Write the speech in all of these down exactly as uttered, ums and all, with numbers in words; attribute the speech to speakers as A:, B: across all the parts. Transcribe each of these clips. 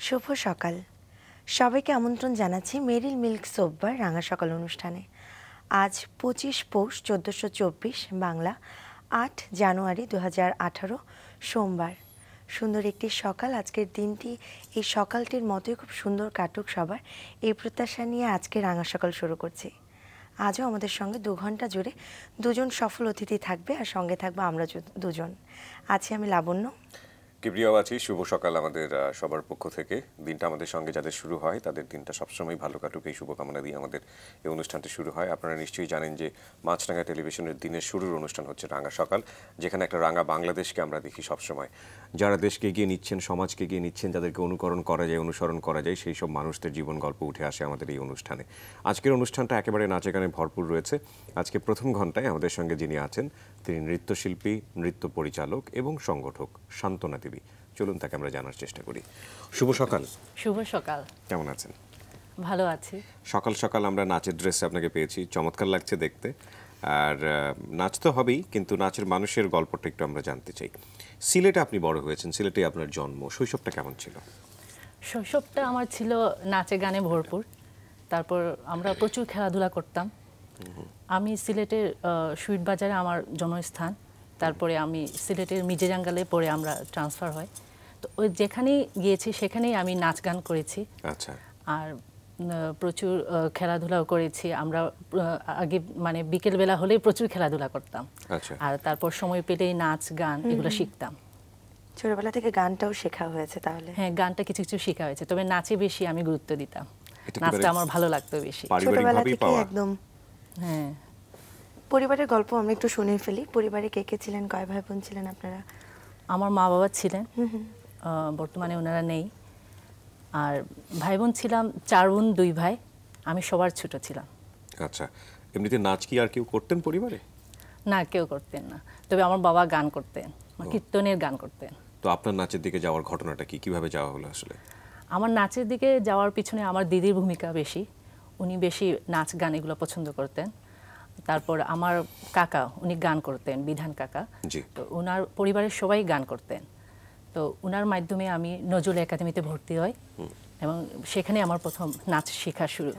A: শুভ সকাল। সবাইকে আমন্ত্রণ জানাচ্ছি মেরিল মিল্ক সোববার রাঙা সকাল অনুষ্ঠানে। আজ পঁচিশ পৌষ চোদ্দোশো চব্বিশ বাংলা আট জানুয়ারি দু হাজার আঠারো সোমবার। সুন্দর একটি সকাল, আজকের দিনটি এই সকালটির মতোই খুব সুন্দর কাটুক সবার, এই প্রত্যাশা নিয়ে আজকে রাঙা সকাল শুরু করছি। আজও আমাদের সঙ্গে দু ঘন্টা জুড়ে দুজন সফল অতিথি থাকবে, আর সঙ্গে থাকবো আমরা দুজন। আছি আমি লাবণ্য,
B: কিবরিয়াও আছি। শুভ সকাল আমাদের সবার পক্ষ থেকে। দিনটা আমাদের সঙ্গে যাদের শুরু হয় তাদের দিনটা সবসময় ভালো কাটুক, এই শুভকামনা দিয়ে আমাদের এই অনুষ্ঠানটি শুরু হয়। আপনারা নিশ্চয়ই জানেন যে মাছরাঙা টেলিভিশনের দিনের শুরুর অনুষ্ঠান হচ্ছে রাঙা সকাল, যেখানে একটা রাঙা বাংলাদেশকে আমরা দেখি সবসময়। যারা দেশকে এগিয়ে নিচ্ছেন, সমাজকে এগিয়ে নিচ্ছেন, যাদেরকে অনুকরণ করা যায়, অনুসরণ করা যায়, সেই সব মানুষদের জীবন গল্প উঠে আসে আমাদের এই অনুষ্ঠানে। আজকের অনুষ্ঠানটা একেবারে নাচে গানে ভরপুর রয়েছে। আজকে প্রথম ঘন্টায় আমাদের সঙ্গে যিনি আছেন তিনি নৃত্যশিল্পী, নৃত্য পরিচালক এবং সংগঠক শান্তনা দেবী। চলুন তাকে আমরা জানার চেষ্টা করি। শুভ সকাল।
C: শুভ সকাল।
B: কেমন আছেন?
C: ভালো আছি।
B: সকাল সকাল আমরা নাচের ড্রেসে আপনাকে পেয়েছি, চমৎকার লাগছে দেখতে। আর নাচ তো হবেই, কিন্তু নাচের মানুষের গল্পটা একটু আমরা জানতে চাই। সিলেটে আপনি বড় হয়েছেন, সিলেটে আপনার জন্ম, শৈশবটা কেমন ছিল?
C: শৈশবটা আমার ছিল নাচে গানে ভরপুর। তারপর আমরা প্রচুর খেলাধুলা করতাম। আমি সিলেটের সুইট বাজারে আমার জন্মস্থান। তারপরে আমি সিলেটের মিজেরাঙ্গালে পড়ে আমরা ট্রান্সফার হয়। তো ওই যেখানেই গিয়েছি সেখানেই আমি নাচ গান করেছি।
B: আচ্ছা।
C: আর প্রচুর খেলাধুলাও করেছি। আমরা আগে মানে বিকেলবেলা হলেই প্রচুর খেলাধুলা করতাম।
B: আচ্ছা।
C: আর তারপর সময় পেলেই নাচ গান এগুলো শিখতাম।
A: ছোটবেলা থেকে গানটাও শেখা হয়েছে তাহলে?
C: হ্যাঁ, গানটা কিছু কিছু শেখা হয়েছে, তবে নাচে বেশি আমি গুরুত্ব দিতাম। নাচটা আমার ভালো লাগতো বেশি
A: ছোটবেলা থেকে একদম।
C: হ্যাঁ।
A: পরিবারের গল্প আমরা একটু শুনে ফেলি। পরিবারে কে কে ছিলেন, কয় ভাই বোন ছিলেন আপনারা?
C: আমার মা বাবা ছিলেন, বর্তমানে ওনারা নেই। আর ভাই বোন ছিলাম চার বোন, দুই ভাই, আমি সবার ছোট ছিলাম।
B: আচ্ছা। এমনিতে নাচ কি আর কেউ করতেন পরিবারে?
C: না, কেউ করতেন না, তবে আমার বাবা গান করতেন, কীর্তনের গান করতেন।
B: তো আপনার নাচের দিকে যাওয়ার ঘটনাটা কি, কিভাবে যাওয়া হলো আসলে?
C: আমার নাচের দিকে যাওয়ার পিছনে আমার দিদির ভূমিকা বেশি। উনি বেশি নাচ গান এগুলো পছন্দ করতেন। তারপর আমার কাকা, উনি গান করতেন, বিধান কাকা। তো ওনার পরিবারের সবাই গান করতেন। তো ওনার মাধ্যমে আমি নজরুল একাডেমিতে ভর্তি হই এবং সেখানে আমার প্রথম নাচ শেখা শুরু।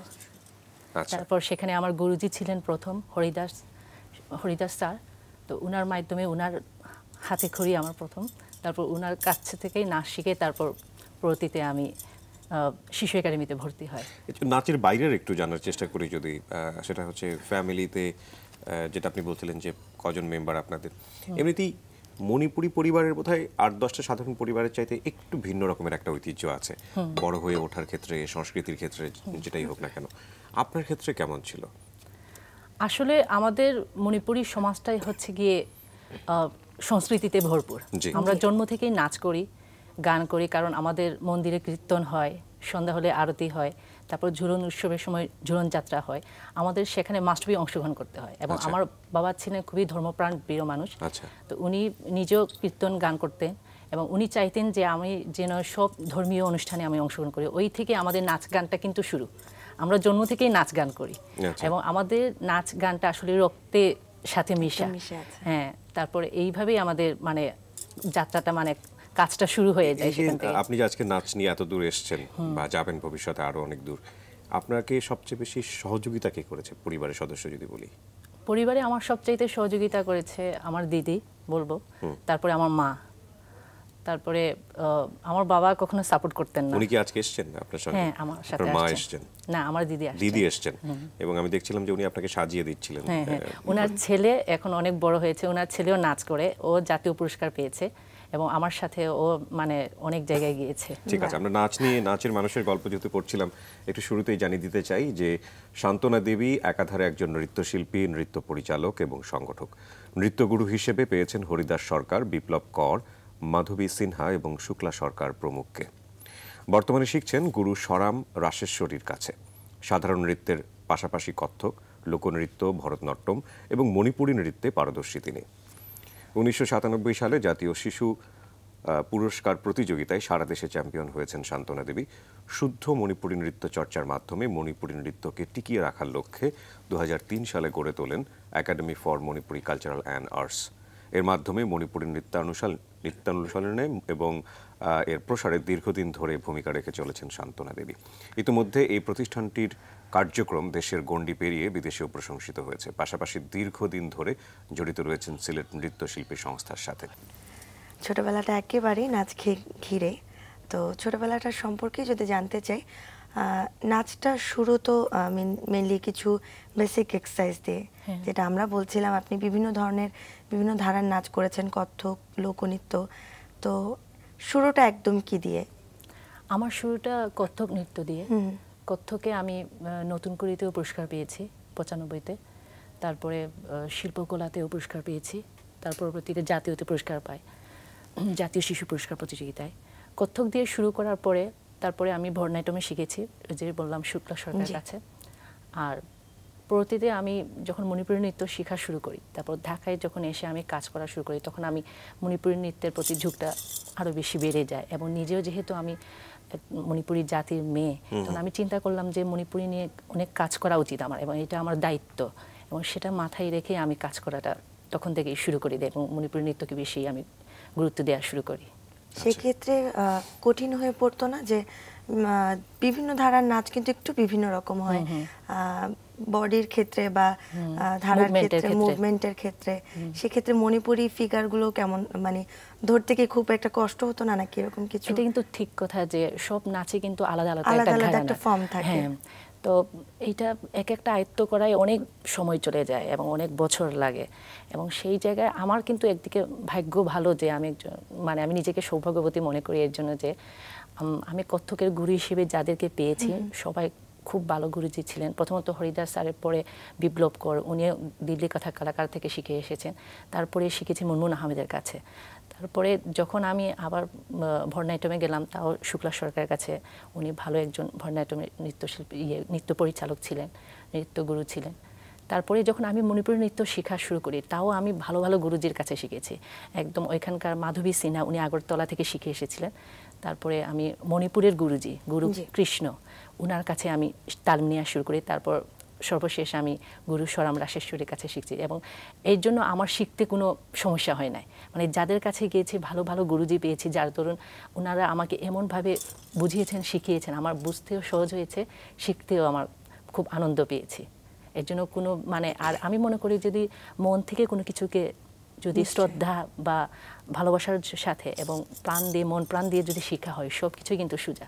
C: তারপর সেখানে আমার গুরুজি ছিলেন প্রথম হরিদাস হরিদাস স্যার। তো ওনার মাধ্যমে ওনার হাতে খড়ি আমার প্রথম। তারপর ওনার কাছ থেকেই নাচ শিখে তারপর পরবর্তীতে আমি শিশু একাডেমিতে ভর্তি হয়।
B: নাচের বাইরের একটু জানার চেষ্টা করি যদি, সেটা হচ্ছে ফ্যামিলিতে যেটা আপনি বলছিলেন যে কজন মেম্বার আপনাদের, এমনিতেই মণিপুরি পরিবারের বোধহয় আট দশটা সাধারণ পরিবারের চাইতে একটু ভিন্ন রকমের একটা ঐতিহ্য আছে বড় হয়ে ওঠার ক্ষেত্রে, সংস্কৃতির ক্ষেত্রে, যেটাই হোক না কেন। আপনার ক্ষেত্রে কেমন ছিল?
C: আসলে আমাদের মণিপুরি সমাজটাই হচ্ছে গিয়ে সংস্কৃতিতে ভরপুর। আমরা জন্ম থেকেই নাচ করি, গান করি, কারণ আমাদের মন্দিরে কীর্তন হয়, সন্ধ্যা হলে আরতি হয়, তারপর ঝুলন উৎসবের সময় ঝুলন যাত্রা হয়। আমাদের সেখানে মাস্টবি অংশগ্রহণ করতে হয়। এবং আমার বাবা ছিলেন খুবই ধর্মপ্রাণ প্রিয় মানুষ। তো উনি নিজেও কীর্তন গান করতেন এবং উনি চাইতেন যে আমি যেন সব ধর্মীয় অনুষ্ঠানে আমি অংশগ্রহণ করি। ওই থেকে আমাদের নাচ গানটা কিন্তু শুরু। আমরা জন্ম থেকেই নাচ গান করি এবং আমাদের নাচ গানটা আসলে রক্তে সাথে মিশা। হ্যাঁ, তারপরে এইভাবেই আমাদের মানে যাত্রাটা মানে কাজটা শুরু হয়ে যায় সেখান থেকে।
B: আপনি যে আজকে নাচ নিয়ে এত দূর এসেছেন বা যাবেন ভবিষ্যতে আরো অনেক দূর, আপনাকে সবচেয়ে বেশি সহযোগিতা কে করেছে পরিবারের সদস্য যদি বলি?
C: পরিবারে আমার সবচাইতে সহযোগিতা করেছে আমার দিদি বলবো, তারপরে আমার মা, তারপরে আমার বাবা কখনো সাপোর্ট করতেন না।
B: উনি কি আজকে এসেছেন আপনার সঙ্গে?
C: হ্যাঁ, আমার সাথে
B: মা এসেছেন?
C: না, আমার দিদি আসছেন।
B: দিদি এসেছেন এবং আমি দেখছিলাম যে উনি আপনাকে সাজিয়ে দিচ্ছিলেন।
C: হ্যাঁ হ্যাঁ, ওনার ছেলে এখন অনেক বড় হয়েছে, ওনার ছেলেও নাচ করে, ও জাতীয় পুরস্কার পেয়েছে এবং আমার সাথে ও মানে অনেক জায়গায় গিয়েছে।
B: ঠিক আছে, আমরা নাচ নিয়ে, নাচের মানুষের গল্প যেহেতু পড়ছিলাম, একটু শুরুতেই জানিয়ে দিতে চাই যে শান্তনা দেবী একাধারে একজন নৃত্যশিল্পী, নৃত্য পরিচালক এবং সংগঠক। নৃত্যগুরু হিসেবে পেয়েছেন হরিদাস সরকার, বিপ্লব কর, মাধবী সিনহা এবং শুক্লা সরকার প্রমুখকে। বর্তমানে শিখছেন গুরু সরাম রাশেশ্বরীর কাছে। সাধারণ নৃত্যের পাশাপাশি কত্থক, লোকনৃত্য, ভরতনাট্যম এবং মণিপুরী নৃত্যে পারদর্শী তিনি। উনিশশো সাতানব্বই সালে জাতীয় শিশু পুরস্কার প্রতিযোগিতায় সারা দেশে চ্যাম্পিয়ন হয়েছেন শান্তনা দেবী। শুদ্ধ মণিপুরী নৃত্য চর্চার মাধ্যমে মণিপুরী নৃত্যকে টিকিয়ে রাখার লক্ষ্যে দু হাজার তিন সালে গড়ে তোলেন academy for Manipuri cultural and arts. এর মাধ্যমে মণিপুরী নৃত্যানুষ্ঠান নৃত্যানুশীলনে এবং এর প্রসারে দীর্ঘদিন ধরে ভূমিকা রেখে চলেছেন সান্ত্বনা দেবী। ইতিমধ্যে এই প্রতিষ্ঠানটির কার্যক্রম দেশের গণ্ডি পেরিয়ে বিদেশেও প্রশংসিত হয়েছে। পাশাপাশি দীর্ঘদিন ধরে জড়িত রয়েছেন সিলেট নৃত্যশিল্পী সংস্থার সাথে।
A: ছোটবেলাটা একেবারেই নাচ ঘিরে, তো ছোটবেলাটার সম্পর্কে যদি জানতে চাই, নাচটা শুরু তো মেনলি কিছু বেসিক এক্সারসাইজ দিয়ে, যেটা আমরা বলছিলাম আপনি বিভিন্ন ধরনের বিভিন্ন ধারার নাচ করেছেন, কত্থক, লোকনৃত্য, তো শুরুটা একদম কি দিয়ে?
C: আমার শুরুটা কত্থক নৃত্য দিয়ে। কত্থকে আমি নতুন করিতেও পুরস্কার পেয়েছি পঁচানব্বইতে, তারপরে শিল্পকলাতেও পুরস্কার পেয়েছি, তার পরবর্তীতে জাতীয়তে পুরস্কার পাই জাতীয় শিশু পুরস্কার প্রতিযোগিতায়। কত্থক দিয়ে শুরু করার পরে তারপরে আমি ভরতনাট্যমে শিখেছি, যে বললাম শুক্লা সরকারের কাছে। আর পরবর্তীতে আমি যখন মণিপুরী নৃত্য শেখা শুরু করি, তারপর ঢাকায় যখন এসে আমি কাজ করা শুরু করি, তখন আমি মণিপুরী নৃত্যের প্রতি ঝোঁকটা আরও বেশি বেড়ে যায়। এবং নিজেও যেহেতু আমি মণিপুরী জাতির মেয়ে, তখন আমি চিন্তা করলাম যে মণিপুরী নিয়ে অনেক কাজ করা উচিত আমার, এবং এটা আমার দায়িত্ব, এবং সেটা মাথায় রেখে আমি কাজ করাটা তখন থেকেই শুরু করি এবং মণিপুরী নৃত্যকে বেশি আমি গুরুত্ব দেওয়া শুরু করি।
A: সেক্ষেত্রে কঠিন হয়ে পড়তো না যে বিভিন্ন ধারার নাচ কিন্তু একটু বিভিন্ন রকম হয়, বডির ক্ষেত্রে বা ধারার ক্ষেত্রে, মুভমেন্টের ক্ষেত্রে, সেক্ষেত্রে মণিপুরি ফিগারগুলো কেমন, মানে ধরতে কি খুব একটা কষ্ট হতো না নাকি এরকম কিছু?
C: এটা কিন্তু ঠিক কথা যে সব নাচে কিন্তু আলাদা আলাদা
A: আলাদা আলাদা একটা ফর্ম থাকে।
C: তো এইটা এক একটা আয়ত্ত করায় অনেক সময় চলে যায় এবং অনেক বছর লাগে, এবং সেই জায়গায় আমার কিন্তু একদিকে ভাগ্য ভালো যে আমি মানে আমি নিজেকে সৌভাগ্যবতী মনে করি এর জন্য যে আমি কত্থকের গুরু হিসেবে যাদেরকে পেয়েছি সবাই খুব ভালো গুরুজি ছিলেন। প্রথমত হরিদাস স্যারের পরে বিপ্লব কর, উনিও দিল্লি কথা কালাকার থেকে শিখে এসেছেন। তারপরে শিখেছি মুনমুন আহমেদের কাছে। তারপরে যখন আমি আবার ভরতনাট্যমে গেলাম, তাও শুক্লা সরকারের কাছে, উনি ভালো একজন ভরতনাট্যমের নৃত্যশিল্পী, ইয়ে নৃত্য পরিচালক ছিলেন, নৃত্যগুরু ছিলেন। তারপরে যখন আমি মণিপুরী নৃত্য শেখা শুরু করি, তাও আমি ভালো ভালো গুরুজির কাছে শিখেছি। একদম ওইখানকার মাধবী সিনহা, উনি আগরতলা থেকে শিখে এসেছিলেন। তারপরে আমি মণিপুরের গুরুজি, গুরু কৃষ্ণ, উনার কাছে আমি তালিম নেওয়া শুরু করি। তারপর সর্বশেষ আমি গুরু সরাম রাশেশ্বরীর কাছে শিখছি, এবং এর জন্য আমার শিখতে কোনো সমস্যা হয় নাই। মানে যাদের কাছে গিয়েছি ভালো ভালো গুরুজি পেয়েছি, যার দরুন ওনারা আমাকে এমনভাবে বুঝিয়েছেন, শিখিয়েছেন, আমার বুঝতেও সহজ হয়েছে, শিখতেও আমার খুব আনন্দ পেয়েছি। এর জন্য কোনো মানে, আর আমি মনে করি যদি মন থেকে কোনো কিছুকে যদি শ্রদ্ধা বা ভালোবাসার সাথে এবং প্রাণ দিয়ে, মন প্রাণ দিয়ে যদি শেখা হয়, সব কিছুই কিন্তু সোজা।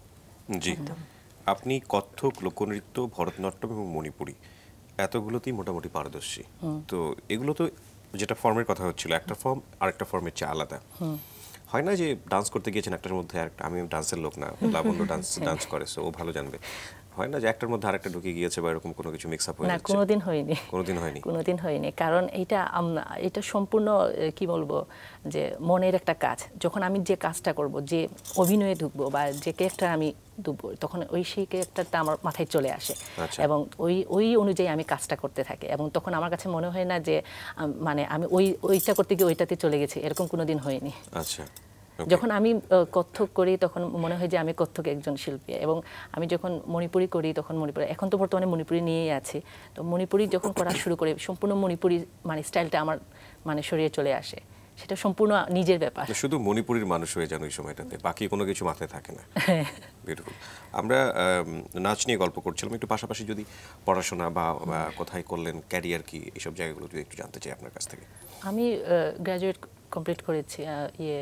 B: জি, আপনি কত্থক, লোকনৃত্য, ভরতনাট্যম এবং মণিপুরী এতগুলোতেই মোটামুটি পারদর্শী। তো এগুলো তো যেটা ফর্মের কথা হচ্ছিল, একটা ফর্ম আর একটা ফর্মের চেয়ে আলাদা হয় না? যে ডান্স করতে গিয়েছেন একটার মধ্যে আরেকটা, আমি ডান্সের লোক না, লাবণ্য ডান্স ডান্স করে, সো ও ভালো জানবে, হয় না যে একটার মধ্যে আরেকটা ঢুকে গিয়েছে বা এরকম কোনো কিছু মিক্স আপ হয়ে যাচ্ছে?
C: না, কোনোদিন হয়নি,
B: কোনোদিন হয়নি, কোনোদিন
C: হয়নি। কারণ এটা এটা সম্পূর্ণ কি বলবো যে মনের একটা কাজ। যখন আমি যে কাজটা করব, যে অভিনয়ে ঢুকবো বা যে ক্যারেক্টার আমি ঢুকবো, তখন ওই সেই ক্যারেক্টারটা আমার মাথায় চলে আসে, এবং ওই ওই অনুযায়ী আমি কাজটা করতে থাকি, এবং তখন আমার কাছে মনে হয় না যে মানে আমি ওই ওইটা করতে গিয়ে ওইটাতে চলে গেছি, এরকম কোনোদিন হয়নি।
B: আচ্ছা,
C: যখন আমি কত্থক করি তখন মনে হয় যে আমি কত্থক একজন শিল্পী, এবং আমি যখন মণিপুরি করি তখন মণিপুরি, এখন তো বর্তমানে মণিপুরি নিয়েই আছি, তো মণিপুরি যখন করা শুরু করি সম্পূর্ণ মণিপুরি মানে স্টাইলটা আমার মানে শরীরে চলে আসে, সেটা সম্পূর্ণ নিজের ব্যাপার।
B: শুধু মণিপুরের মানুষ হয়ে যান ওই সময়টাতে, বাকি কোনো কিছু মাথায় থাকে না। বিউটিফুল। আমরা নাচ নিয়ে গল্প করছিলাম, একটু পাশাপাশি যদি পড়াশোনা বা কোথায় করলেন, ক্যারিয়ার কি, এইসব জায়গাগুলো যদি একটু জানতে চাই আপনার কাছ থেকে।
C: আমি গ্র্যাজুয়েট কমপ্লিট করেছি ইয়ে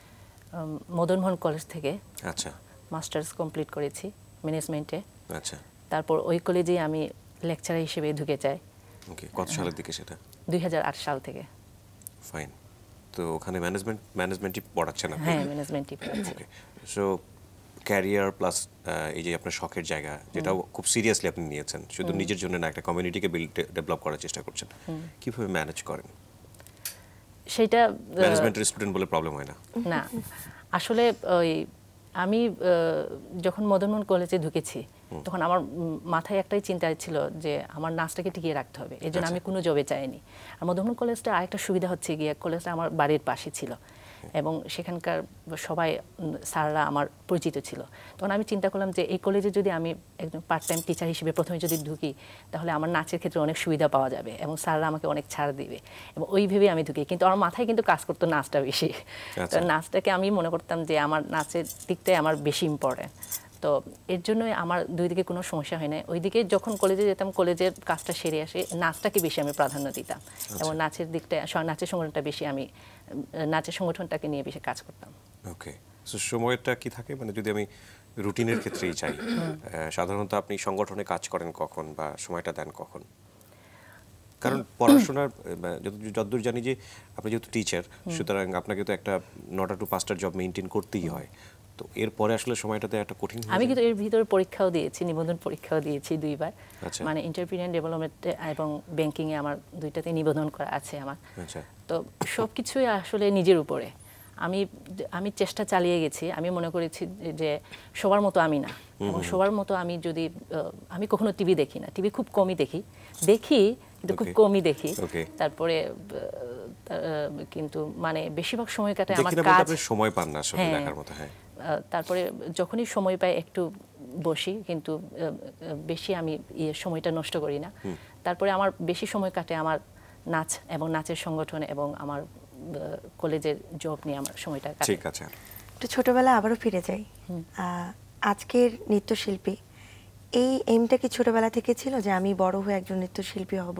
C: মদনমোহন কলেজ থেকে। আচ্ছা। মাস্টার্স কমপ্লিট করেছি ম্যানেজমেন্টে। আচ্ছা। তারপর ওই কলেজেই আমি লেকচারার হিসেবে ঢুকে যাই।
B: ওকে, কত সালের দিকে সেটা?
C: দুই হাজার আট সাল থেকে।
B: ফাইন। তো ওখানে ম্যানেজমেন্ট ম্যানেজমেন্টই পড়াচ্ছেন আপনি?
C: হ্যাঁ, ম্যানেজমেন্টই পড়াচ্ছি।
B: ওকে, সো ক্যারিয়ার প্লাস এই যে আপনার শখের জায়গা, যেটাও খুব সিরিয়াসলি আপনি নিয়েছেন, শুধু নিজের জন্য না, একটা কমিউনিটিকে বিল্ড ডেভেলপ করার চেষ্টা করছেন, কিভাবে ম্যানেজ করেন
C: সেটা?
B: ম্যানেজমেন্টের স্টুডেন্ট বলে প্রবলেম হয় না?
C: না, আসলে ওই আমি যখন মদনমোহন কলেজে ঢুকেছি তখন আমার মাথায় একটাই চিন্তা ছিল যে আমার নাচটাকে টিকিয়ে রাখতে হবে, এই জন্য আমি কোনো জবে চাইনি। আর মদনমোহন কলেজটা আরেকটা সুবিধা হচ্ছে গিয়ে, কলেজটা আমার বাড়ির পাশে ছিল, এবং সেখানকার সবাই স্যাররা আমার পরিচিত ছিল। তখন আমি চিন্তা করলাম যে এই কলেজে যদি আমি একজন পার্ট টাইম টিচার হিসেবে প্রথমে যদি ঢুকি তাহলে আমার নাচের ক্ষেত্রে অনেক সুবিধা পাওয়া যাবে এবং স্যাররা আমাকে অনেক ছাড় দিবে, এবং ওই ভেবে আমি ঢুকি। কিন্তু আমার মাথায় কিন্তু কাজ করতো নাচটা বেশি। তো নাচটাকে আমি মনে করতাম যে আমার নাচের দিকটাই আমার বেশি ইম্পর্টেন্ট। তো এর জন্যই আমার দুই দিকে কোনো সমস্যা হয় না। ওইদিকে যখন কলেজে যেতাম কলেজের কাজটা সেরে আসে নাচটাকে বেশি আমি প্রাধান্য দিতাম এবং নাচের দিকটা নাচের সংগঠনটা বেশি আমি নাচের সংগঠনটাকে নিয়ে বেশি কাজ করতাম।
B: ওকে, সো সময়টা কি থাকে, মানে যদি আমি রুটিনের ক্ষেত্রেই চাই, সাধারণত আপনি সংগঠনে কাজ করেন কখন বা সময়টা দেন কখন? কারণ পড়াশোনার যতদূর জানি যে আপনি যেহেতু টিচার, সুতরাং আপনাকে তো একটা নটা টু পাঁচটার জব মেনটেন করতেই হয়। তো এরপরে আসলে সময়টাতে একটা কঠিন।
C: আমি কিন্তু এর ভিতরে পরীক্ষাও দিয়েছি, নিবন্ধন পরীক্ষাও দিয়েছি দুইবার। মানে এন্টারপ্রেনিউর ডেভেলপমেন্ট এবং ব্যাংকিং এ আমার দুইটাতে নিবন্ধন করা আছে আমার। তো সবকিছুই আসলে নিজের উপরে আমি আমি চেষ্টা চালিয়ে গেছি। আমি মনে করেছি যে সবার মতো আমি না, এবং সবার মতো আমি যদি আমি কখনো টিভি দেখি না, টিভি খুব কমই দেখি দেখি কিন্তু খুব কমই দেখি। তারপরে কিন্তু মানে বেশিরভাগ সময় কাটে আমার কাজ,
B: সময় পান না আসলে দেখার মতো। হ্যাঁ,
C: তারপরে যখনই সময় পাই একটু বসি, কিন্তু বেশি আমি সময়টা নষ্ট করি না। তারপরে আমার বেশি সময় কাটে আমার নাচ এবং নাচের সংগঠন এবং আমার কলেজের জব নিয়ে আমার সময়টা কাটে।
B: ঠিক আছে,
A: তো ছোটবেলা আবারও ফিরে যাই। আজকের নৃত্যশিল্পী, এই এইমটা কি ছোটবেলা থেকে ছিল যে আমি বড় হয়ে একজন নৃত্যশিল্পী হব?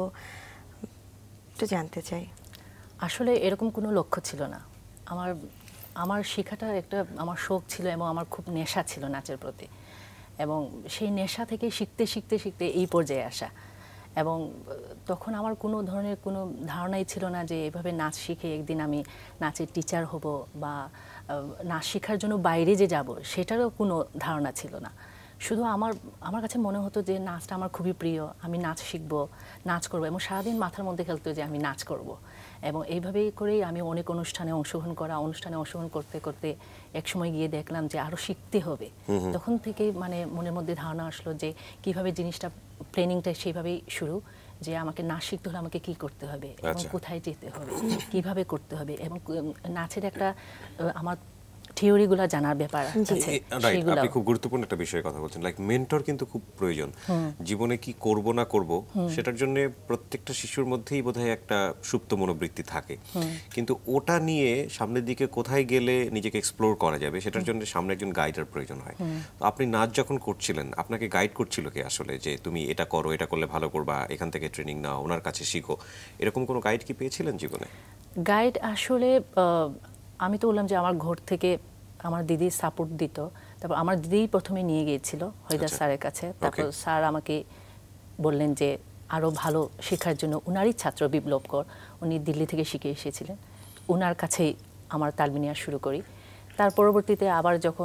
A: একটু জানতে চাই।
C: আসলে এরকম কোনো লক্ষ্য ছিল না আমার। আমার শেখাটা একটা আমার শখ ছিল এবং আমার খুব নেশা ছিল নাচের প্রতি, এবং সেই নেশা থেকে শিখতে শিখতে শিখতে এই পর্যায়ে আসা। এবং তখন আমার কোনো ধরনের কোনো ধারণাই ছিল না যে এভাবে নাচ শিখে একদিন আমি নাচের টিচার হব বা নাচ শেখার জন্য বাইরে যে যাব সেটারও কোনো ধারণা ছিল না। শুধু আমার আমার কাছে মনে হতো যে নাচটা আমার খুবই প্রিয়, আমি নাচ শিখবো, নাচ করবো, এবং সারাদিন মাথার মধ্যে খেলতো যে আমি নাচ করব। এবং এইভাবেই করেই আমি অনেক অনুষ্ঠানে অংশগ্রহণ করা অনুষ্ঠানে অংশগ্রহণ করতে করতে একসময় গিয়ে দেখলাম যে আরও শিখতে হবে। তখন থেকেই মানে মনের মধ্যে ধারণা আসলো যে কিভাবে জিনিসটা প্ল্যানিংটা সেইভাবেই শুরু, যে আমাকে নাচ শিখতে হলে আমাকে কি করতে হবে এবং কোথায় যেতে হবে, কিভাবে করতে হবে, এবং নাচের একটা আমার থিওরিগুলো জানার ব্যাপার আছে।
B: আপনি খুব গুরুত্বপূর্ণ একটা বিষয়ে কথা বলছেন, লাইক মেন্টর কিন্তু খুব প্রয়োজন। জীবনে কি করব না করব সেটার জন্য প্রত্যেকটা শিশুর মধ্যেই বোধহয় একটা সুপ্ত মনোবৃত্তি থাকে, কিন্তু ওটা নিয়ে সামনের দিকে কোথায় গেলে নিজেকে এক্সপ্লোর করা যাবে সেটার জন্য সামনে একজন গাইডের প্রয়োজন হয়। তো আপনি নাচ যখন করছিলেন আপনাকে গাইড করছিল কে আসলে, যে তুমি এটা করো, এটা করলে ভালো করবা, এখান থেকে ট্রেনিং নাও, ওনার কাছে শিখো, এরকম কোনো গাইড কি পেয়েছিলেন জীবনে?
C: গাইড আসলে আমি তো বললাম যে আমার ঘর থেকে আমার দিদি সাপোর্ট দিত। তারপর আমার দিদিই প্রথমে নিয়ে গিয়েছিল হরিদাস স্যারের কাছে। তারপর স্যার আমাকে বললেন যে আরও ভালো শেখার জন্য উনারই ছাত্র বিপ্লব কর, উনি দিল্লি থেকে শিখে এসেছিলেন, উনার কাছেই আমার তালিম নেওয়া শুরু করি। তার পরবর্তীতে আবার যখন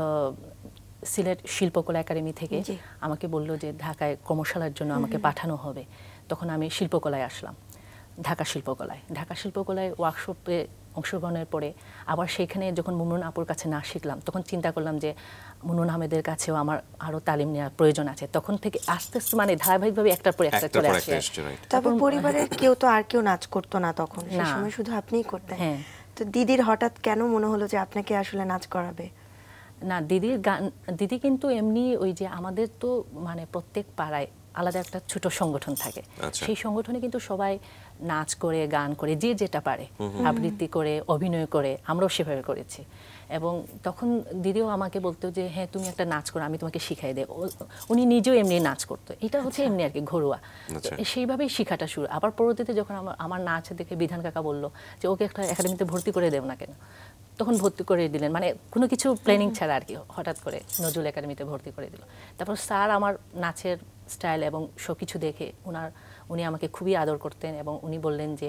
C: সিলেট শিল্পকলা একাডেমি থেকে আমাকে বলল যে ঢাকায় কর্মশালার জন্য আমাকে পাঠানো হবে, তখন আমি শিল্পকলায় আসলাম, ঢাকা শিল্পকলায়। ঢাকা শিল্পকলায় ওয়ার্কশপে অংশগ্রহণের পরে আবার সেখানে যখন মুনমুন আপুর কাছে নাচ শিখলাম, তখন চিন্তা করলাম যে মুনমুন আহমেদের কাছেও আমার আরও তালিম নেওয়ার প্রয়োজন আছে। তখন থেকে আস্তে আস্তে মানে ধারাবাহিকভাবে একটার পর একটা চলে আসে।
A: তারপর পরিবারের কেউ তো আর কেউ নাচ করতো না তখন, সেই সময় শুধু আপনিই করতেন। তো দিদির হঠাৎ কেন মনে হলো যে আপনাকে আসলে নাচ করাবে?
C: না, দিদির গান, দিদি কিন্তু এমনি ওই যে আমাদের তো মানে প্রত্যেক পাড়ায় আলাদা একটা ছোট সংগঠন থাকে, সেই সংগঠনে কিন্তু সবাই নাচ করে, গান করে, যে যেটা পারে, আবৃত্তি করে, অভিনয় করে, আমরাও সেভাবে করেছি। এবং তখন দিদিও আমাকে বলতো যে হ্যাঁ তুমি একটা নাচ করো, আমি তোমাকে শিখাই দেব। উনি নিজেও এমনি নাচ করতো, এটা হচ্ছে এমনি আর কি ঘরোয়া, সেইভাবেই শেখাটা শুরু। আবার পরবর্তীতে যখন আমার আমার নাচ দেখে বিধান কাকা বললো যে ওকে একটা একাডেমিতে ভর্তি করে দেব না কেন, তখন ভর্তি করে দিলেন, মানে কোনো কিছু প্ল্যানিং ছাড়া আর কি, হঠাৎ করে নজরুল একাডেমিতে ভর্তি করে দিল। তারপর স্যার আমার নাচের স্টাইল এবং সব কিছু দেখে উনার উনি আমাকে খুবই আদর করতেন, এবং উনি বললেন যে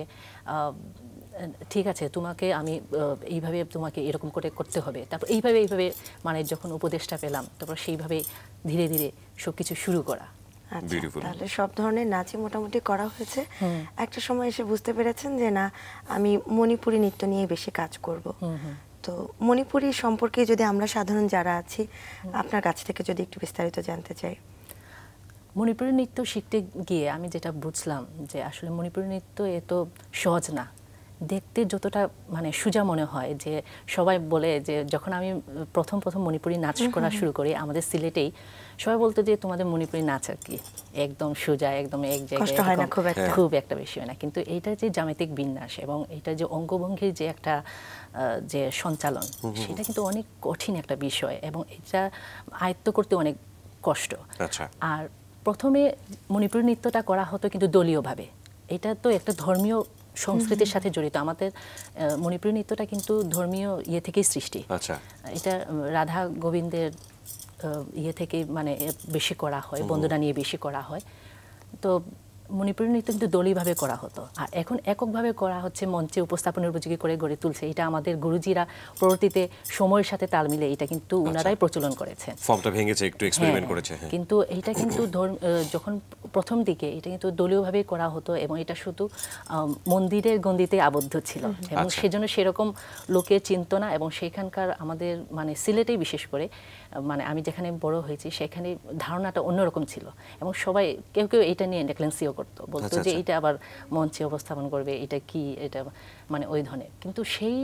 C: ঠিক আছে তোমাকে আমি এইভাবে তোমাকে এরকম করে করতে হবে। তারপর এইভাবে এইভাবে মানে যখন উপদেশটা পেলাম, তারপর সেইভাবে ধীরে ধীরে সব কিছু শুরু করা।
A: তাহলে সব ধরনের নাচই মোটামুটি করা হয়েছে। একটা সময় এসে বুঝতে পেরেছেন যে না, আমি মণিপুরি নৃত্য নিয়ে বেশি কাজ করব। তো মণিপুরি সম্পর্কে যদি আমরা সাধারণ যারা আছি আপনার কাছ থেকে যদি একটু বিস্তারিত জানতে চাই।
C: মণিপুরি নৃত্য শিখতে গিয়ে আমি যেটা বুঝলাম যে আসলে মণিপুরি নৃত্য এত সহজ না, দেখতে যতটা মানে সোজা মনে হয়, যে সবাই বলে যে যখন আমি প্রথম প্রথম মণিপুরি নাচ করা শুরু করি আমাদের সিলেটেই, সবাই বলতো যে তোমাদের মণিপুরি নাচ আর কি একদম সোজা, একদম এক জায়গায়, খুব একটা বেশি হয় না। কিন্তু এইটা যে জ্যামিতিক বিন্যাস এবং এটা যে অঙ্গভঙ্গির যে একটা যে সঞ্চালন, সেটা কিন্তু অনেক কঠিন একটা বিষয় এবং এটা আয়ত্ত করতে অনেক কষ্ট। আর প্রথমে মণিপুরি নৃত্যটা করা হতো কিন্তু দলীয়ভাবে। এটা তো একটা ধর্মীয় সংস্কৃতির সাথে জড়িত। আমাদের মণিপুরি নৃত্যটা কিন্তু ধর্মীয় ইয়ে থেকেই সৃষ্টি। এটা রাধা গোবিন্দের ইয়ে থেকে মানে বেশি করা হয়, বন্দনা নিয়ে বেশি করা হয়। তো মণিপুরি নৃত্য কিন্তু দলীয়ভাবে করা হতো, আর এখন এককভাবে করা হচ্ছে, মঞ্চে উপস্থাপনের উপযোগী করে গড়ে তুলছে। এটা আমাদের গুরুজিরা পরবর্তীতে সময়ের সাথে তাল মিলে এটা কিন্তু ওনারাই প্রচলন করেছেন,
B: ফর্মটা ভেঙেছে, একটু এক্সপেরিমেন্ট করেছে।
C: কিন্তু এটা কিন্তু যখন প্রথম দিকে এটা কিন্তু দলীয়ভাবে করা হতো এবং এটা শুধু মন্দিরের গণ্ডিতে আবদ্ধ ছিল এবং সেজন্য সেরকম লোকের চিন্তনা এবং সেখানকার আমাদের মানে সিলেটেই বিশেষ করে মানে আমি যেখানে বড় হয়েছি সেখানে ধারণাটা অন্যরকম ছিল এবং সবাই কেউ কেউ এটা নিয়ে নেগলেন্সিও করতো, বলতো যে এটা আবার মঞ্চে উপস্থাপন করবে, এটা কি, এটা মানে ওই ধরনের। কিন্তু সেই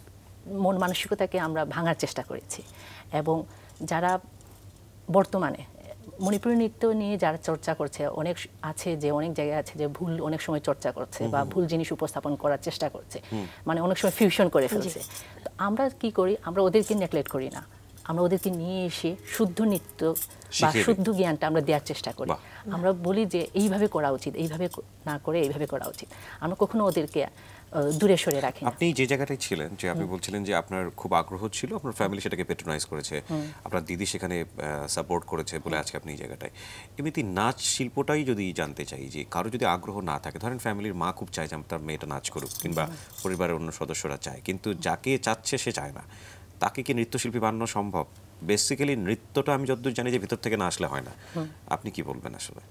C: মন মানসিকতাকে আমরা ভাঙার চেষ্টা করেছি এবং যারা বর্তমানে মণিপুরি নৃত্য নিয়ে যারা চর্চা করছে, অনেক আছে যে অনেক জায়গায় আছে যে ভুল অনেক সময় চর্চা করছে বা ভুল জিনিস উপস্থাপন করার চেষ্টা করছে, মানে অনেক সময় ফিউশন করে ফেলছে। তো আমরা কি করি, আমরা ওদেরকে নেগলেক্ট করি না, আমরা ওদেরকে নিয়ে এসে শুদ্ধ নৃত্য বা শুদ্ধ জ্ঞানটা আমরা দেওয়ার চেষ্টা করি। আমরা বলি যে এইভাবে করা উচিত, এইভাবে না করে এইভাবে করা উচিত। আমরা কখনো ওদেরকে দূরে সরে রাখি।
B: আপনি যে জায়গাটায় ছিলেন, যে আপনি বলছিলেন যে আপনার খুব আগ্রহ ছিল, আপনার ফ্যামিলি সেটাকে পেট্রোনাইজ করেছে, আপনার দিদি সেখানে সাপোর্ট করেছে বলে আজকে আপনি এই জায়গাটায়। এমনিতে নাচ শিল্পটাই যদি জানতে চাই, যে কারো যদি আগ্রহ না থাকে, ধরেন ফ্যামিলির মা খুব চায় যে তার মেয়েটা নাচ করুক, কিংবা পরিবারের অন্য সদস্যরা চায়, কিন্তু যাকে চাচ্ছে সে চায় না, তাকে কি নৃত্যশিল্পী বানানো সম্ভব? বেসিক্যালি নৃত্যটা আমি যতদূর জানি যে ভিতর থেকে না আসলে হয় না। আপনি কি বলবেন? আসলে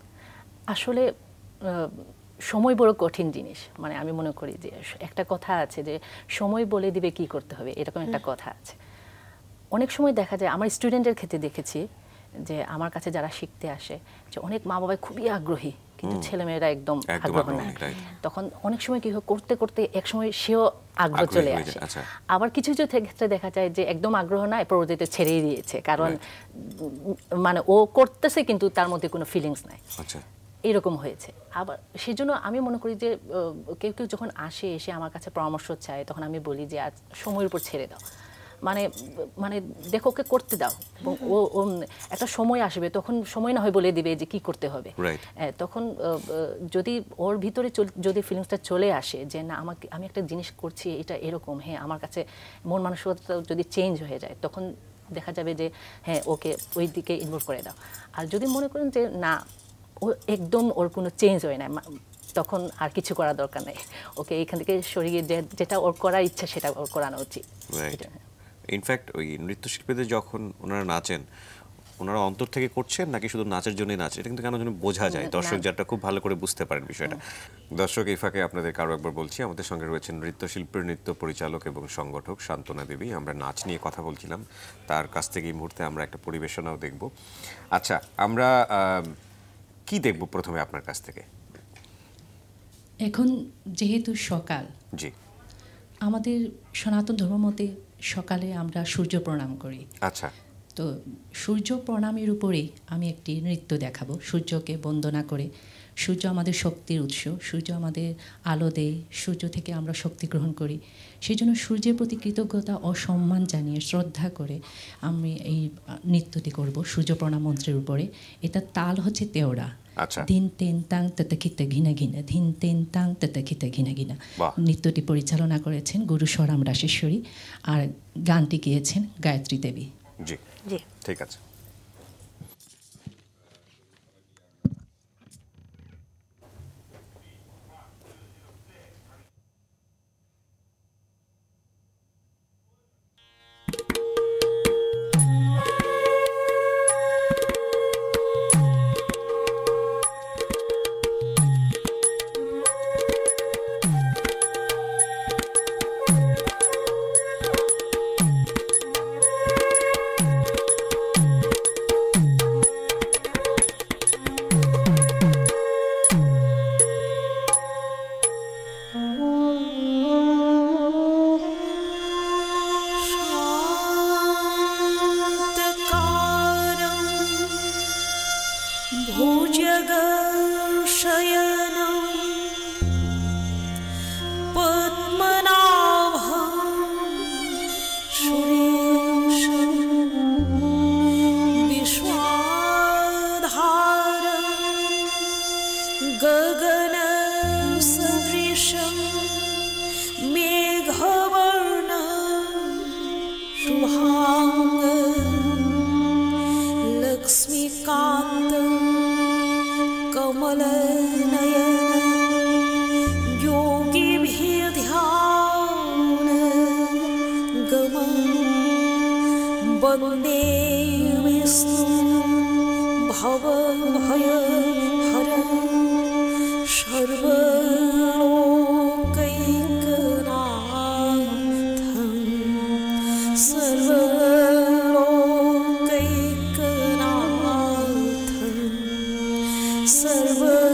C: আসলে সময় বড় কঠিন জিনিস। মানে আমি মনে করি যে একটা কথা আছে যে সময় বলে দিবে কি করতে হবে, এরকম একটা কথা আছে। অনেক সময় দেখা যায়, আমার স্টুডেন্টের ক্ষেত্রে দেখেছি যে আমার কাছে যারা শিখতে আসে যে অনেক মা বাবা খুবই আগ্রহী, কিন্তু ছেলেমেয়েরা একদম আগ্রহ নাই। তখন অনেক সময় কি হয়, করতে করতে এক সময় সেও আগ্রহ চলে আসে। আবার কিছু কিছু ক্ষেত্রে দেখা যায় যে একদম আগ্রহ নাই, পরবর্তীতে ছেড়েই দিয়েছে, কারণ মানে ও করতেছে কিন্তু তার মধ্যে কোনো ফিলিংস নাই, এরকম হয়েছে। আবার সেজন্য আমি মনে করি যে কেউ কেউ যখন আসে, এসে আমার কাছে পরামর্শ চায়, তখন আমি বলি যে আজ সময়ের উপর ছেড়ে দাও, মানে মানে দেখো ওকে করতে দাও, এবং ও একটা সময় আসবে, তখন সময় না হয় বলে দিবে যে কি করতে হবে। তখন যদি ওর ভিতরে যদি ফিলিংসটা চলে আসে যে না, আমাকে আমি একটা জিনিস করছি এটা এরকম, হ্যাঁ আমার কাছে মন মানসিকতা যদি চেঞ্জ হয়ে যায়, তখন দেখা যাবে যে হ্যাঁ ওকে ওই দিকে ইনভলভ করে দাও। আর যদি মনে করেন যে না, ও একদম ওর কোনো চেঞ্জ হয় না, তখন আর কিছু করার দরকার নেই, ওকে এখান থেকে সরিয়ে যেটা ওর করার ইচ্ছা সেটা ওর করানো উচিত।
B: ইনফ্যাক্ট ওই নৃত্যশিল্পীদের যখন ওনারা নাচেন, ওনারা অন্তর থেকে করছেন নাকি শুধু নাচের জন্যই নাচেন, এটা কিন্তু কেন যেন বোঝা যায়, দর্শক যারা খুব ভালো করে বুঝতে পারেন বিষয়টা। দর্শক, এই ফাঁকে আপনাদের কারো একবার বলছি, আমাদের সঙ্গে রয়েছেন নৃত্যশিল্পীর নৃত্য পরিচালক এবং সংগঠক সান্তনা দেবী। আমরা নাচ নিয়ে কথা বলছিলাম, তার কাছ থেকে এই মুহূর্তে আমরা একটা পরিবেশনাও দেখব। আচ্ছা, আমরা কি দেখব প্রথমে আপনার কাছ থেকে?
D: এখন যেহেতু সকাল,
B: জি,
D: আমাদের সনাতন ধর্মমতে সকালে আমরা সূর্য প্রণাম করি।
B: আচ্ছা,
D: তো সূর্য প্রণামের উপরে আমি একটি নৃত্য দেখাবো, সূর্যকে বন্দনা করে। সূর্য আমাদের শক্তির উৎস, সূর্য আমাদের আলো দেয়, সূর্য থেকে আমরা শক্তি গ্রহণ করি। সেই জন্য সূর্যের প্রতি কৃতজ্ঞতা ও সম্মান জানিয়ে, শ্রদ্ধা করে আমি এই নৃত্যটি করব সূর্য প্রণাম মন্ত্রের উপরে। এটা তাল হচ্ছে তেওড়া। ধিন তেন তাং তত খিতে ঘিনা ঘিনা, ধিন তেন তাং তত খিতে ঘিনা ঘিনা। নৃত্যটি পরিচালনা করেছেন গুরু স্বরাম রাশেশ্বরী, আর গানটি গেয়েছেন গায়ত্রী দেবী।
B: জি জি, ঠিক আছে।
E: वन्दे विष्णुं भवभयहरं सर्वलोकैकनाथं सर्वलोकैकनाथं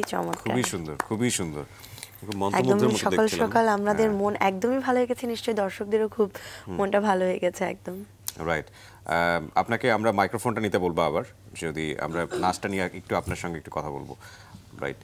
A: চমৎকার।
B: খুবই সুন্দর, খুবই সুন্দর। খুব
A: একদম
B: মন্ত্রমুগ্ধের মতো
A: সকাল
B: দেখছিলাম।
A: সকাল আমাদের
B: হ্যাঁ,
A: মন একদমই ভালো হয়ে গেছে, নিশ্চয়ই দর্শকদেরও খুব মনটা ভালো হয়ে গেছে একদম।
B: রাইট। আপনাকে আমরা মাইক্রোফোনটা নিতে বলবো আবার, যদি আমরা নাচটা নিয়ে একটু আপনার সঙ্গে একটু কথা বলবো। রাইট।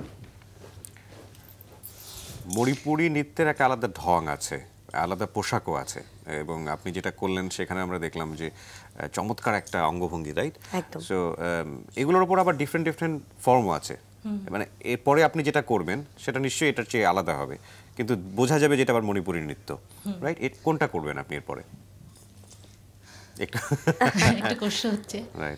B: মণিপুরি নৃত্যের একটা আলাদা ঢং আছে, আলাদা পোশাকও আছে, এবং আপনি যেটা করলেন সেখানে আমরা দেখলাম যে আহ, চমৎকার একটা অঙ্গভঙ্গি, রাইট?
A: একদম।
B: সো এগুলোর উপর আবার ডিফারেন্ট ডিফারেন্ট ফর্মও আছে, মানে এরপরে আপনি যেটা করবেন সেটা নিশ্চয়ই এটার চেয়ে আলাদা হবে, কিন্তু বোঝা যাবে যেটা আবার মণিপুরি নৃত্য, রাইট? কোনটা করবেন আপনি এরপরে একটু?
D: একটা কোশ্চেন হচ্ছে
B: রাইট।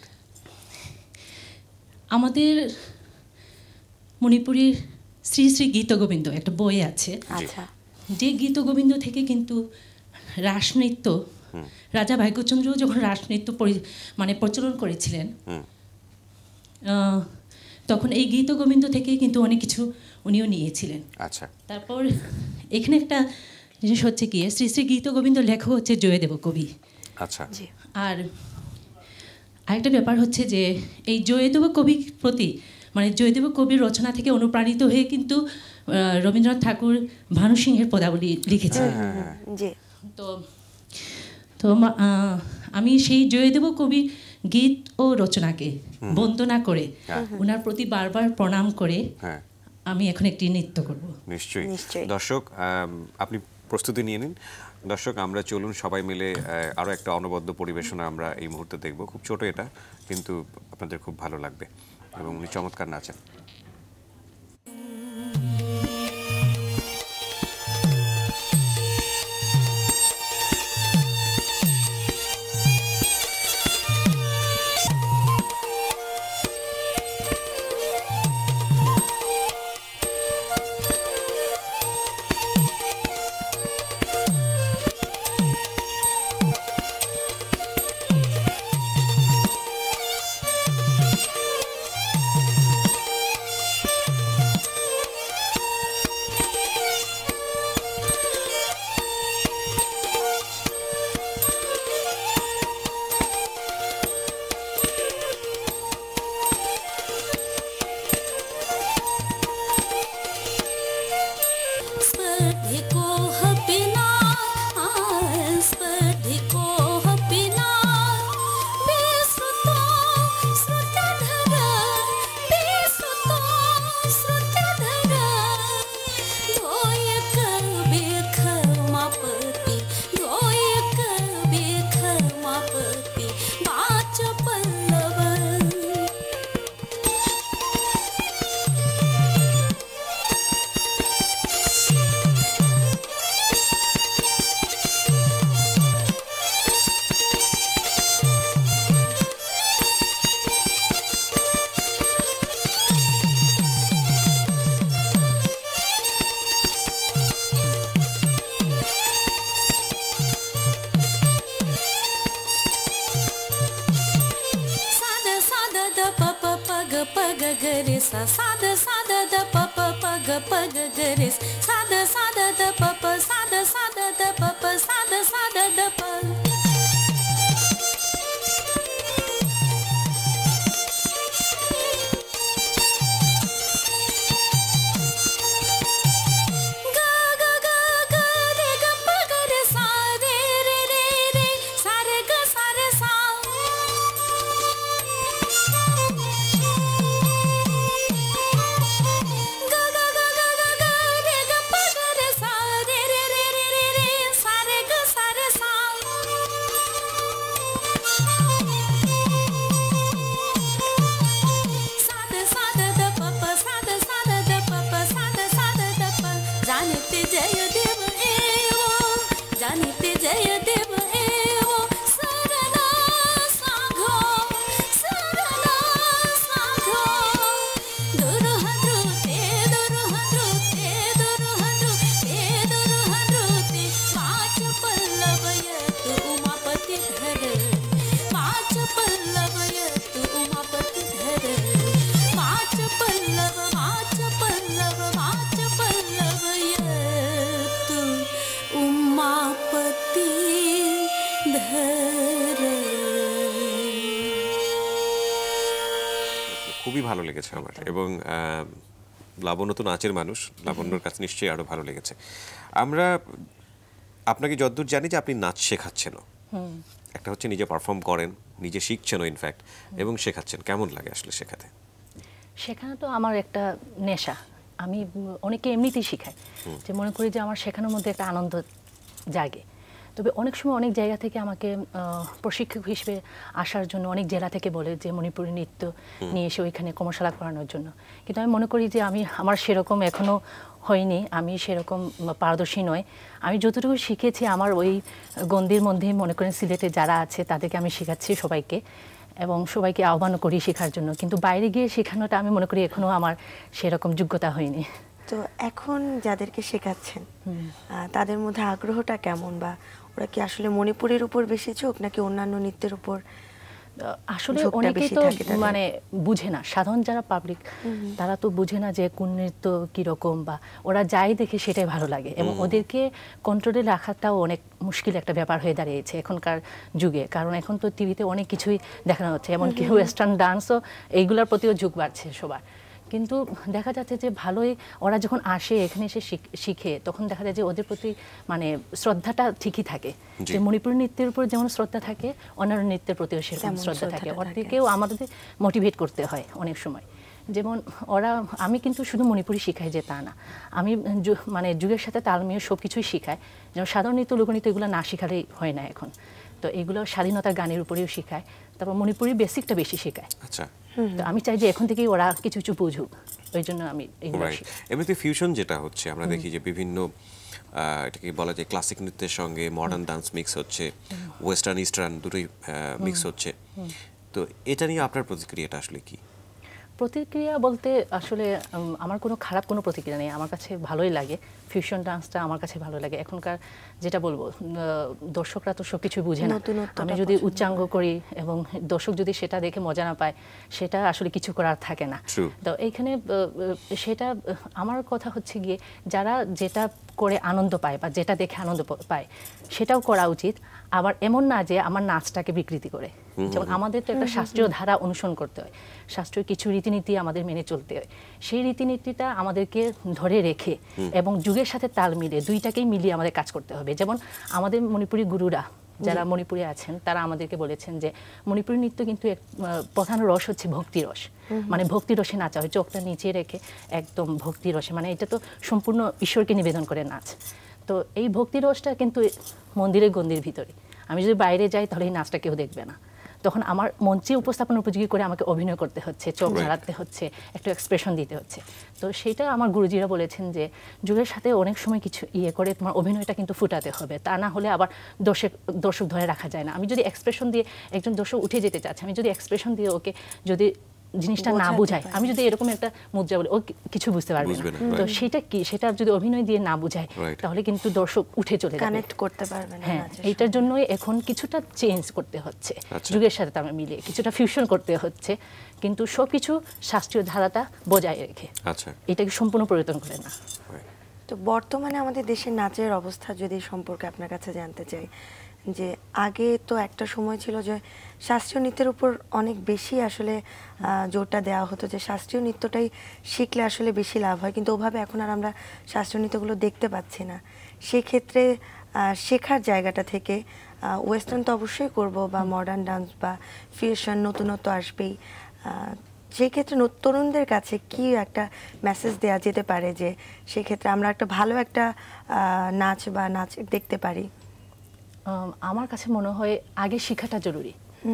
D: আমাদের মণিপুরীর শ্রী শ্রী গীতগোবিন্দ একটা বই আছে,
A: আচ্ছা,
D: যে গীতগোবিন্দ থেকে কিন্তু রাসনৃত্য, রাজা ভাগ্যচন্দ্র যখন রাসনৃত্য পরি- মানে প্রচলন করেছিলেন, আহ, তখন এই গীতগোবিন্দ থেকে কিন্তু অনেক কিছু উনিও নিয়েছিলেন।
B: আচ্ছা।
D: তারপর এখানে একটা জিনিস হচ্ছে কি, শ্রী শ্রী গীতগোবিন্দ লেখক হচ্ছে জয়দেব কবি।
B: আচ্ছা।
A: জি,
D: আর আরেকটা ব্যাপার হচ্ছে যে এই জয়দেব কবির প্রতি, মানে জয়দেব কবির রচনা থেকে অনুপ্রাণিত হয়ে কিন্তু আহ, রবীন্দ্রনাথ ঠাকুর ভানু সিংহের পদাবলী লিখেছেন।
A: জি,
D: তো তো মা- আহ, আমি সেই জয়দেব কবি গীত ও রচনাকে বন্দনা করে ওনার প্রতি বারবার প্রণাম করে
B: হ্যাঁ,
D: আমি এখন একটি নৃত্য করব।
B: নিশ্চয়ই।
A: নিশ্চয়ই।
B: দর্শক, আম, আপনি প্রস্তুতি নিয়ে নিন। দর্শক, আমরা চলুন সবাই মিলে আহ, আরো একটা অনবদ্য পরিবেশনা আমরা এই মুহূর্তে দেখব। খুব ছোট এটা, কিন্তু আপনাদের খুব ভালো লাগবে, এবং উনি চমৎকার নাচেন।
E: स्पर्धिको हपिना स्पर्धिको हपिना बेसुतो श्रुतधर बेसुतो श्रुतधर धोयक बेख मापति धोयक बेख मापति वाच पल्लव साद साद द प प प ग प ग ग रे सा साद साद द प प प ग प ग ग रे साद साद द प प साद साद द प प साद साद द प ग ग ग ग रे ग प ग रे सा रे रे रे रे सा रे ग सा रे सा ग ग ग ग ग ग रे ग प ग रे सा रे रे रे रे रे रे सा रे ग सा रे सा साद साद द प प साद साद द प प साद साद द प जानते जय देव एवो जानते जय देव एवो सरना सांघो सरना सांघो दुरुहद्रुते दुरुहद्रुते दुरुहद्रुते दुरुहद्रुते पाच पल्लवय तू उमापति धर पाच पल्लवय तू उमापति धर पाच पल्लव पाच पल्लव पाच पल्लवय तू उमापति धर
B: খুবই ভালো লেগেছে আমার, এবং আহ, লাবণ্য তো নাচের মানুষ, লাবণ্যর কাছে নিশ্চয়ই আরো ভালো লেগেছে। আমরা আপনাকে যতদূর জানি যে আপনি নাচ শেখাচ্ছেন, একটা হচ্ছে নিজে পারফর্ম করেন, নিজে শিখছেনও ইনফ্যাক্ট, এবং শেখাচ্ছেন। কেমন লাগে আসলে শেখাতে?
C: শেখানো তো আমার একটা নেশা। আমি অনেকে এমনিতেই শেখাই, যে মনে করি যে আমার শেখানোর মধ্যে একটা আনন্দ জাগে। তবে অনেক সময় অনেক জায়গা থেকে আমাকে প্রশিক্ষক হিসেবে আসার জন্য অনেক জেলা থেকে বলে যে মণিপুরি নৃত্য নিয়ে এসে ওইখানে কর্মশালা করানোর জন্য। কিন্তু আমি মনে করি যে আমি আমার সেরকম এখনও হয়নি, আমি সেরকম পারদর্শী নয়। আমি যতটুকু শিখেছি আমার ওই গন্ডির মধ্যে মনে করেন সিলেটে যারা আছে তাদেরকে আমি শেখাচ্ছি সবাইকে, এবং সবাইকে আহ্বান করি শেখার জন্য। কিন্তু বাইরে গিয়ে শেখানোটা আমি মনে করি এখনও আমার সেরকম যোগ্যতা হয়নি।
A: তো এখন যাদেরকে শেখাচ্ছেন তাদের মধ্যে আগ্রহটা কেমন, বা ওরা কি আসলে মণিপুরের উপর বেশি ঝোঁক নাকি অন্যান্য নৃত্যের উপর?
C: আসলে অনেকেই তো মানে বুঝে না, সাধারণ যারা পাবলিক তারা তো বুঝে না যে কোন নৃত্য কিরকম, বা ওরা যাই দেখে সেটাই ভালো লাগে, এবং ওদেরকে কন্ট্রোলে রাখাটাও অনেক মুশকিল একটা ব্যাপার হয়ে দাঁড়িয়েছে এখনকার যুগে। কারণ এখন তো টিভিতে অনেক কিছুই দেখানো হচ্ছে, এমনকি ওয়েস্টার্ন ডান্সও এইগুলোর প্রতিও ঝোঁক বাড়ছে সবার। কিন্তু দেখা যাচ্ছে যে ভালোই ওরা যখন আসে এখানে এসে শিখে, তখন দেখা যায় যে ওদের প্রতি মানে শ্রদ্ধাটা ঠিকই থাকে। যে মণিপুরী নৃত্যের উপর যেমন শ্রদ্ধা থাকে, অন্যান্য নৃত্যের প্রতিও সেরকম শ্রদ্ধা থাকে। ওদেরকেও আমাদের মোটিভেট করতে হয় অনেক সময়। যেমন ওরা, আমি কিন্তু শুধু মণিপুরি শিখাই যে তা না, আমি মানে যুগের সাথে তাল মিলিয়ে সব কিছুই শিখাই। যেমন সাধারণ নৃত্য, লোকনৃত্য এগুলো না শিখালেই হয় না এখন। তো এগুলো স্বাধীনতার গানের উপরেও শেখায়, তারপর মণিপুরি বেসিকটা বেশি শেখায়।
B: আচ্ছা,
C: তো আমি চাই যে এখন থেকেই ওরা কিছু কিছু বুঝুক, ওই জন্য আমি
B: এমনিতে ফিউশন যেটা হচ্ছে আমরা দেখি যে বিভিন্ন এটাকে বলা যায় ক্লাসিক নৃত্যের সঙ্গে মডার্ন ডান্স মিক্স হচ্ছে, ওয়েস্টার্ন ইস্টার্ন দুটোই মিক্স হচ্ছে। তো এটা নিয়ে আপনার প্রতিক্রিয়াটা আসলে কি?
C: প্রতিক্রিয়া বলতে আসলে আমার কোনো খারাপ কোনো প্রতিক্রিয়া নেই, আমার কাছে ভালোই লাগে। ফিউশন ডান্সটা আমার কাছে ভালো লাগে। এখনকার যেটা বলবো, দর্শকরা তো সব কিছু বুঝে না। আমি যদি উচ্চাঙ্গ করি এবং দর্শক যদি সেটা দেখে মজা না পায়, সেটা আসলে কিছু করার থাকে না। তো এইখানে সেটা আমার কথা হচ্ছে গিয়ে, যারা যেটা করে আনন্দ পায় বা যেটা দেখে আনন্দ পায় সেটাও করা উচিত। আবার এমন না যে আমার নাচটাকে বিকৃতি করে। যেমন আমাদের তো একটা শাস্ত্রীয় ধারা অনুসরণ করতে হয়, শাস্ত্রীয় কিছু রীতিনীতি আমাদের মেনে চলতে হয়। সেই রীতিনীতিটা আমাদেরকে ধরে রেখে এবং যুগের সাথে তাল মিলিয়ে দুইটাকেই মিলিয়ে আমাদের কাজ করতে হবে। যেমন আমাদের মণিপুরি গুরুরা যারা মণিপুরে আছেন তারা আমাদেরকে বলেছেন যে মণিপুরি নৃত্য কিন্তু প্রধান রস হচ্ছে ভক্তি রস, মানে ভক্তি রসে নাচা হয়, চোখটা নিচে রেখে একদম ভক্তি রসে, মানে এটা তো সম্পূর্ণ ঈশ্বরকে নিবেদন করে নাচ। তো এই ভক্তি রসটা কিন্তু মন্দিরের গন্ডির ভিতরে। আমি যদি বাইরে যাই তাহলে এই নাচটা কেউ দেখবে না, তখন আমার মঞ্চে উপস্থাপন উপযোগী করে আমাকে অভিনয় করতে হচ্ছে, চোখ ঝাড়াতে হচ্ছে, একটু এক্সপ্রেশন দিতে হচ্ছে। তো সেটা আমার গুরুজিরা বলেছেন যে যুগের সাথে অনেক সময় কিছু ইয়ে করে তোমার অভিনয়টা কিন্তু ফুটাতে হবে, তা না হলে আবার দর্শক দর্শক ধরে রাখা যায় না। আমি যদি এক্সপ্রেশন দিয়ে একজন দর্শক উঠে যেতে চাচ্ছি, আমি যদি এক্সপ্রেশন দিয়ে ওকে যদি জিনিসটা না বুঝাই, আমি যদি এরকম একটা মুদ্রা বলি, ও কিছু বুঝতে পারবে না। তো সেটা কি, সেটা যদি অভিনয় দিয়ে না বুঝাই তাহলে কিন্তু দর্শক উঠে চলে যাবে, কানেক্ট করতে পারবে না। হ্যাঁ, এইটার জন্যই এখন কিছুটা চেঞ্জ করতে হচ্ছে, যুগের সাথে তার মিলিয়ে কিছুটা ফিউশন করতে হচ্ছে, কিন্তু সবকিছু শাস্ত্রীয় ধারাটা বজায় রেখে। আচ্ছা, এটাকে সম্পূর্ণ পরিবর্তন করে না।
A: তো বর্তমানে আমাদের দেশের নাচের অবস্থা যদি সম্পর্কে আপনার কাছে জানতে চাই, যে আগে তো একটা সময় ছিল যে শাস্ত্রীয় নৃত্যের উপর অনেক বেশি আসলে জোরটা দেওয়া হতো, যে শাস্ত্রীয় নৃত্যটাই শিখলে আসলে বেশি লাভ হয়, কিন্তু ওভাবে এখন আর আমরা শাস্ত্রীয় নৃত্যগুলো দেখতে পাচ্ছি না। সেক্ষেত্রে শেখার জায়গাটা থেকে ওয়েস্টার্ন তো অবশ্যই করব, বা মডার্ন ডান্স বা ফিউশন নতুনত্ব আসবেই, সেই ক্ষেত্রে তরুণদের কাছে কি একটা মেসেজ দেওয়া যেতে পারে যে সেক্ষেত্রে আমরা একটা ভালো একটা নাচ বা নাচ দেখতে পারি?
C: আমার কাছে মনে হয় আগে শেখাটা জরুরি।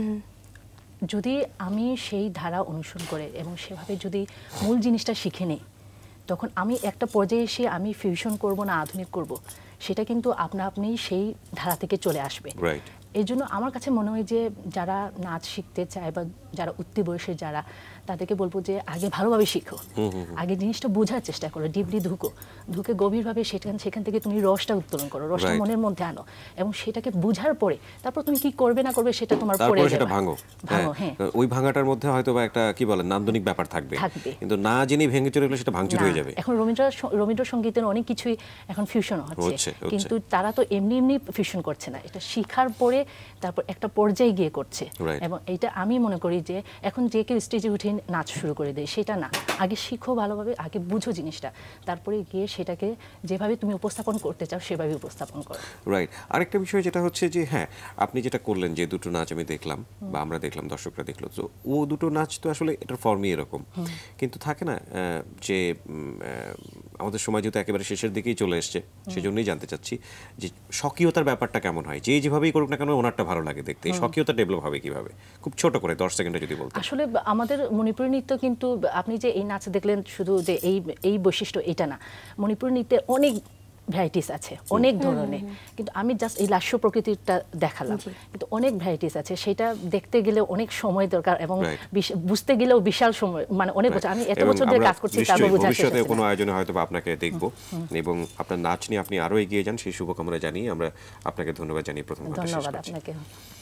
C: যদি আমি সেই ধারা অনুসরণ করে এবং সেভাবে যদি মূল জিনিসটা শিখে নিই, তখন আমি একটা পর্যায়ে এসে আমি ফিউশন করব না আধুনিক করব, সেটা কিন্তু আপনা আপনি সেই ধারা থেকে চলে আসবে। এই জন্য আমার কাছে মনে হয় যে যারা নাচ শিখতে চায় বা যারা উঠতি বয়সে যারা, তাদেরকে বলবো যে আগে ভালোভাবে শিখো, আগে জিনিসটা বোঝার চেষ্টা করো, ডিপলি ঢুকো, ঢুকে গভীরভাবে সেখান সেখান থেকে তুমি রসটা উত্তোলন করো, রসটা মনের মধ্যে আনো, এবং সেটাকে বুঝার পরে তারপর তুমি কি করবে না করবে সেটা তোমার পরে
B: সেটা ভাঙো ভাঙো হ্যাঁ, ওই ভাঙাটার মধ্যে হয়তো বা একটা কি বলে নান্দনিক ব্যাপার থাকবে, কিন্তু না জেনে ভেঙে চলে গেলে সেটা ভাঙচুর হয়ে যাবে।
C: এখন রবীন্দ্র রবীন্দ্র সঙ্গীতের অনেক কিছুই এখন ফিউশন হচ্ছে, কিন্তু তারা তো এমনি এমনি ফিউশন করছে না, এটা শিখার পরে তারপর একটা পর্যায়ে গিয়ে করছে।
B: Right.
C: এবং এটা আমি মনে করি যে এখন যে কেউ স্টেজে উঠে নাচ শুরু করে দেয় সেটা না, আগে শিখো ভালোভাবে, আগে বুঝো জিনিসটা, তারপরে গিয়ে সেটাকে যেভাবে তুমি উপস্থাপন করতে চাও সেভাবে উপস্থাপন করো।
B: রাইট। আরেকটা বিষয় যেটা হচ্ছে যে হ্যাঁ আপনি যেটা করলেন যে দুটো নাচ আমি দেখলাম বা আমরা দেখলাম, দর্শকরা দেখলো, তো ও দুটো নাচ তো আসলে এটার ফর্মই এরকম, কিন্তু থাকে না আহ, যে উম, আহ, আমাদের সময় যেহেতু একেবারে শেষের দিকেই চলে এসছে, সেজন্যই জানতে চাচ্ছি যে স্বকীয়তার ব্যাপারটা কেমন হয়, যে যেভাবেই করুক না কেন ওনারটা ভালো লাগে দেখতে, এই স্বকীয়তা ডেভেলপ হবে কিভাবে, খুব ছোট করে দশ সেকেন্ডে যদি বলতেন।
C: আসলে আমাদের মণিপুরী নৃত্য কিন্তু আপনি যে এই নাচ দেখলেন শুধু যে এই এই বৈশিষ্ট্য এটা না, মণিপুরী নৃত্যে অনেক ভ্যারাইটিস আছে, অনেক ধরনের, কিন্তু আমি জাস্ট এই লাস্য প্রকৃতিটা দেখালাম, কিন্তু অনেক ভ্যারাইটিস আছে, সেটা দেখতে গেলে অনেক সময় দরকার এবং
B: Right.
C: বিশ- বুঝতে গেলেও বিশাল সময়, মানে অনেক বছর, আমি এত
B: এবং
C: বছর ধরে
B: আমরা
C: কাজ করছি তারপর
B: নিশ্চয়ই
C: বোঝা শেষ
B: ভবিষ্যতে
C: হচ্ছে
B: কোনো
C: না।
B: আয়োজনে হয়তো বা আপনাকে দেখব, এবং আপনার নাচ নিয়ে আপনি আরো এগিয়ে যান সেই শুভকামনা জানিয়ে আমরা আপনাকে ধন্যবাদ জানিয়ে প্রথম ঘন্টা শেষ
C: ধন্যবাদ
B: করছি।
C: আপনাকে।